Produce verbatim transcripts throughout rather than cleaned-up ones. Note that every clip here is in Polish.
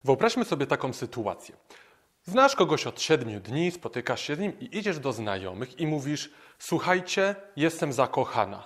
Wyobraźmy sobie taką sytuację. Znasz kogoś od siedmiu dni, spotykasz się z nim i idziesz do znajomych i mówisz: słuchajcie, jestem zakochana.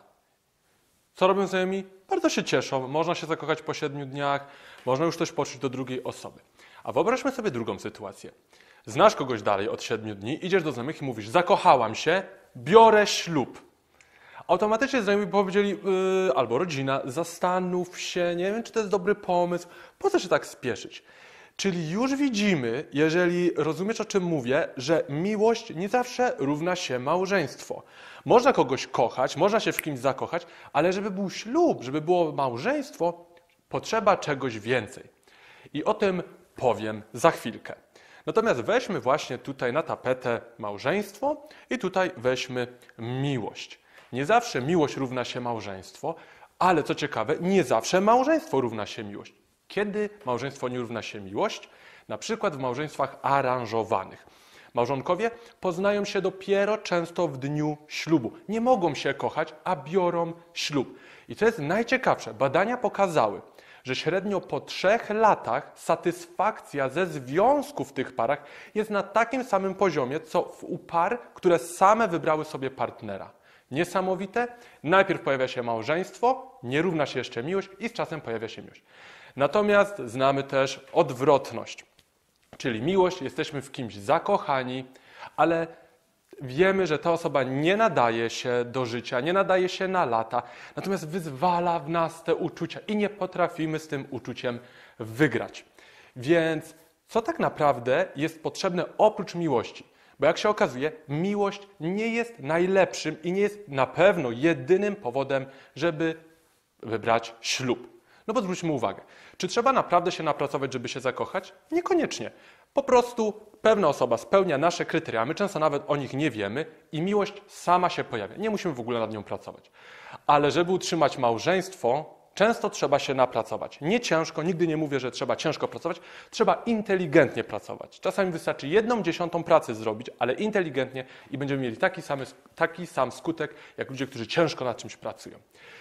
Co robią znajomi? Bardzo się cieszą. Można się zakochać po siedmiu dniach, można już coś poczuć do drugiej osoby. A wyobraźmy sobie drugą sytuację. Znasz kogoś dalej od siedmiu dni, idziesz do znajomych i mówisz: zakochałam się, biorę ślub. Automatycznie znajomi powiedzieli, yy, albo rodzina: zastanów się, nie wiem, czy to jest dobry pomysł, po co się tak spieszyć? Czyli już widzimy, jeżeli rozumiesz, o czym mówię, że miłość nie zawsze równa się małżeństwo. Można kogoś kochać, można się w kimś zakochać, ale żeby był ślub, żeby było małżeństwo, potrzeba czegoś więcej. I o tym powiem za chwilkę. Natomiast weźmy właśnie tutaj na tapetę małżeństwo i tutaj weźmy miłość. Nie zawsze miłość równa się małżeństwo, ale co ciekawe, nie zawsze małżeństwo równa się miłość. Kiedy małżeństwo nie równa się miłość? Na przykład w małżeństwach aranżowanych. Małżonkowie poznają się dopiero często w dniu ślubu. Nie mogą się kochać, a biorą ślub. I co jest najciekawsze, badania pokazały, że średnio po trzech latach satysfakcja ze związku w tych parach jest na takim samym poziomie, co u par, które same wybrały sobie partnera. Niesamowite. Najpierw pojawia się małżeństwo, nie równa się jeszcze miłość i z czasem pojawia się miłość. Natomiast znamy też odwrotność, czyli miłość, jesteśmy w kimś zakochani, ale wiemy, że ta osoba nie nadaje się do życia, nie nadaje się na lata, natomiast wyzwala w nas te uczucia i nie potrafimy z tym uczuciem wygrać. Więc co tak naprawdę jest potrzebne oprócz miłości? Bo jak się okazuje, miłość nie jest najlepszym i nie jest na pewno jedynym powodem, żeby wybrać ślub. No bo zwróćmy uwagę, czy trzeba naprawdę się napracować, żeby się zakochać? Niekoniecznie. Po prostu pewna osoba spełnia nasze kryteria, my często nawet o nich nie wiemy i miłość sama się pojawia. Nie musimy w ogóle nad nią pracować. Ale żeby utrzymać małżeństwo, często trzeba się napracować. Nie ciężko, nigdy nie mówię, że trzeba ciężko pracować, trzeba inteligentnie pracować. Czasami wystarczy jedną dziesiątą pracy zrobić, ale inteligentnie i będziemy mieli taki sam, taki sam skutek, jak ludzie, którzy ciężko nad czymś pracują.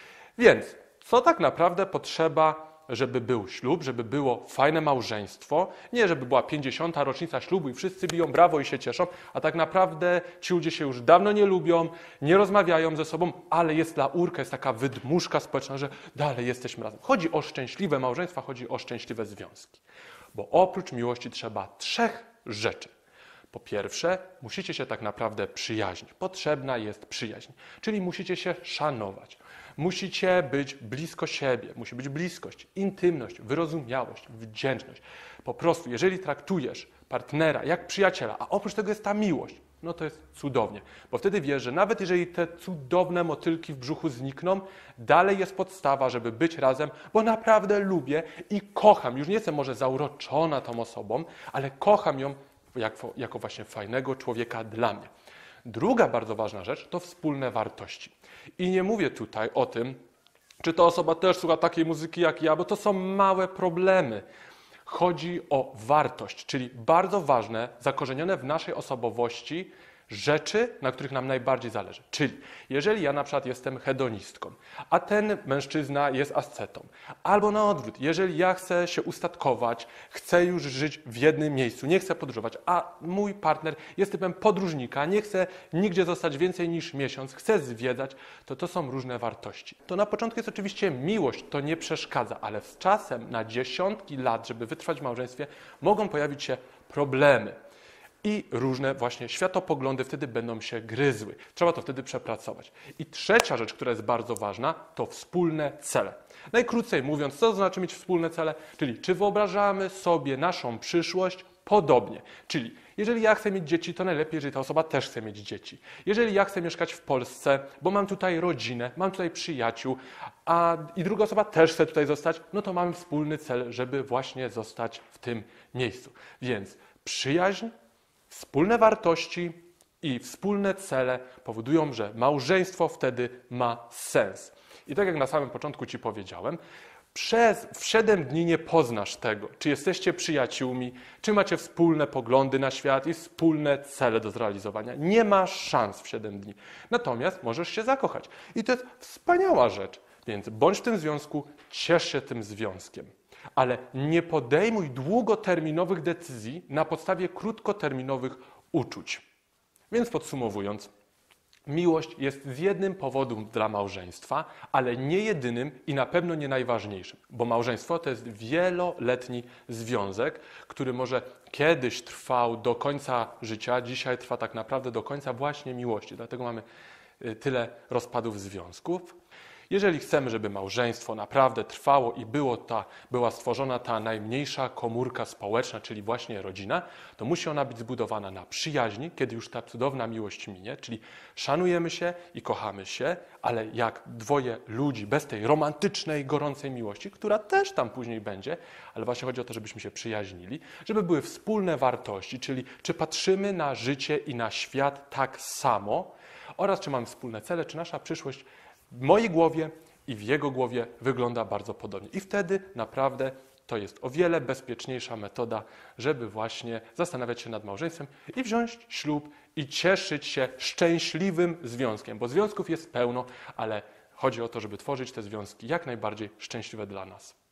Więc co tak naprawdę potrzeba, żeby był ślub, żeby było fajne małżeństwo? Nie, żeby była pięćdziesiąta rocznica ślubu i wszyscy biją brawo i się cieszą, a tak naprawdę ci ludzie się już dawno nie lubią, nie rozmawiają ze sobą, ale jest laurka, jest taka wydmuszka społeczna, że dalej jesteśmy razem. Chodzi o szczęśliwe małżeństwa, chodzi o szczęśliwe związki. Bo oprócz miłości trzeba trzech rzeczy. Po pierwsze, musicie się tak naprawdę przyjaźnić. Potrzebna jest przyjaźń, czyli musicie się szanować. Musicie być blisko siebie, musi być bliskość, intymność, wyrozumiałość, wdzięczność. Po prostu, jeżeli traktujesz partnera jak przyjaciela, a oprócz tego jest ta miłość, no to jest cudownie. Bo wtedy wiesz, że nawet jeżeli te cudowne motylki w brzuchu znikną, dalej jest podstawa, żeby być razem, bo naprawdę lubię i kocham. Już nie jestem może zauroczona tą osobą, ale kocham ją jako, jako właśnie fajnego człowieka dla mnie. Druga bardzo ważna rzecz to wspólne wartości. I nie mówię tutaj o tym, czy ta osoba też słucha takiej muzyki jak ja, bo to są małe problemy. Chodzi o wartość, czyli bardzo ważne, zakorzenione w naszej osobowości rzeczy, na których nam najbardziej zależy. Czyli jeżeli ja na przykład jestem hedonistką, a ten mężczyzna jest ascetą, albo na odwrót, jeżeli ja chcę się ustatkować, chcę już żyć w jednym miejscu, nie chcę podróżować, a mój partner jest typem podróżnika, nie chce nigdzie zostać więcej niż miesiąc, chce zwiedzać, to to są różne wartości. To na początku jest oczywiście miłość, to nie przeszkadza, ale z czasem na dziesiątki lat, żeby wytrwać w małżeństwie, mogą pojawić się problemy. I różne właśnie światopoglądy wtedy będą się gryzły. Trzeba to wtedy przepracować. I trzecia rzecz, która jest bardzo ważna, to wspólne cele. Najkrócej mówiąc, co to znaczy mieć wspólne cele? Czyli czy wyobrażamy sobie naszą przyszłość podobnie? Czyli jeżeli ja chcę mieć dzieci, to najlepiej, jeżeli ta osoba też chce mieć dzieci. Jeżeli ja chcę mieszkać w Polsce, bo mam tutaj rodzinę, mam tutaj przyjaciół, a i druga osoba też chce tutaj zostać, no to mamy wspólny cel, żeby właśnie zostać w tym miejscu. Więc przyjaźń, wspólne wartości i wspólne cele powodują, że małżeństwo wtedy ma sens. I tak jak na samym początku Ci powiedziałem, przez w siedem dni nie poznasz tego, czy jesteście przyjaciółmi, czy macie wspólne poglądy na świat i wspólne cele do zrealizowania. Nie ma szans w siedem dni. Natomiast możesz się zakochać. I to jest wspaniała rzecz. Więc bądź w tym związku, ciesz się tym związkiem. Ale nie podejmuj długoterminowych decyzji na podstawie krótkoterminowych uczuć. Więc podsumowując, miłość jest z jednym powodem dla małżeństwa, ale nie jedynym i na pewno nie najważniejszym, bo małżeństwo to jest wieloletni związek, który może kiedyś trwał do końca życia, dzisiaj trwa tak naprawdę do końca właśnie miłości. Dlatego mamy tyle rozpadów związków. Jeżeli chcemy, żeby małżeństwo naprawdę trwało i było ta, była stworzona ta najmniejsza komórka społeczna, czyli właśnie rodzina, to musi ona być zbudowana na przyjaźni, kiedy już ta cudowna miłość minie, czyli szanujemy się i kochamy się, ale jak dwoje ludzi bez tej romantycznej, gorącej miłości, która też tam później będzie, ale właśnie chodzi o to, żebyśmy się przyjaźnili, żeby były wspólne wartości, czyli czy patrzymy na życie i na świat tak samo oraz czy mamy wspólne cele, czy nasza przyszłość w mojej głowie i w jego głowie wygląda bardzo podobnie. I wtedy naprawdę to jest o wiele bezpieczniejsza metoda, żeby właśnie zastanawiać się nad małżeństwem i wziąć ślub i cieszyć się szczęśliwym związkiem, bo związków jest pełno, ale chodzi o to, żeby tworzyć te związki jak najbardziej szczęśliwe dla nas.